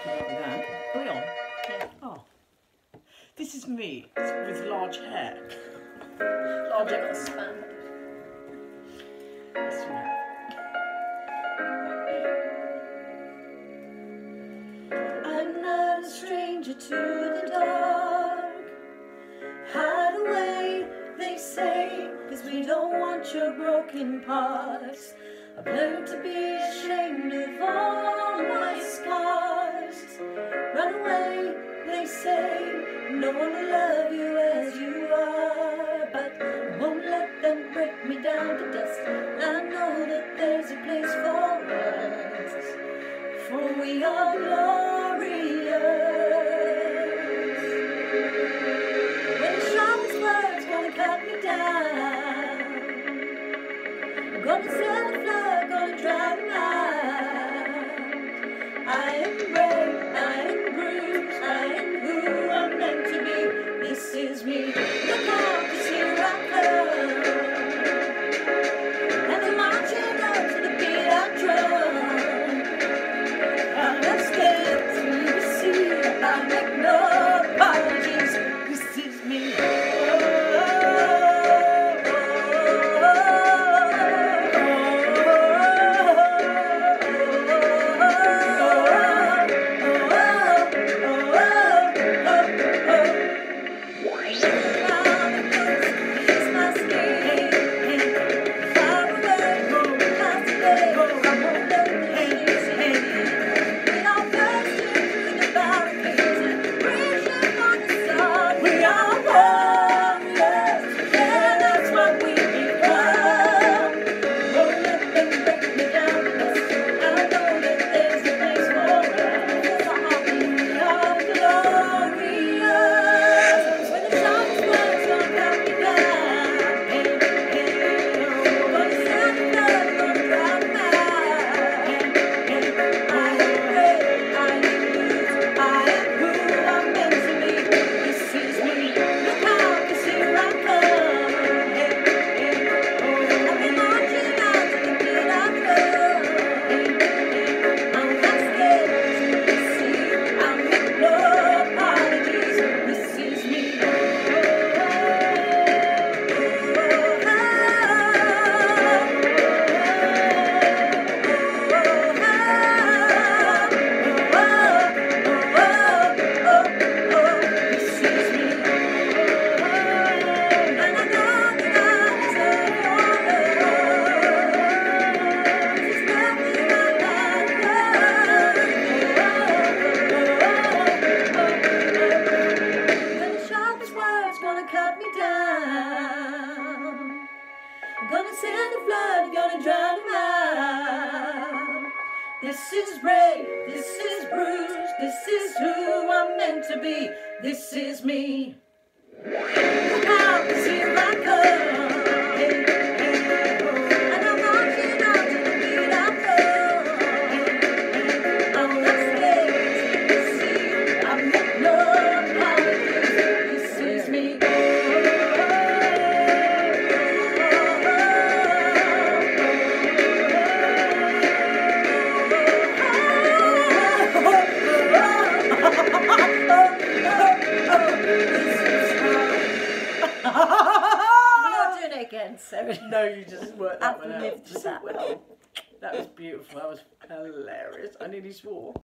Good luck with that. Are we on? Yeah. Oh. This is me with large hair. Large got spam. Yes, we have. I'm not a stranger to the dark. Hide away, they say, 'cause we don't want your broken parts. I've learned to be ashamed of all my scars. Run away, they say, no one will love you as you are. But I won't let them break me down to dust. I know that there's a place for us, for we are glorious. When the sharpest words gonna cut me down, I'm gonna send the flood, gonna drown them out. I am brave, I am bruised, I am who I'm meant to be. This is me. Look out, 'cause here I come. And I'm marching up to the beat I drum. I'm not scared to receive. I make no apologies. This is me. Cut me down. I'm gonna send the flood, gonna drown them out. This is brave, this is bruised, this is who I'm meant to be. This is me. Look out, 'cause here I come. Hey, hey, oh. And I'm marching out to the beat I drum. I'm not scared to see. I make no apologies. This is me. Again, Sarah. No, you just worked that one out. I've lived that. Well, that was beautiful. That was hilarious. I nearly swore.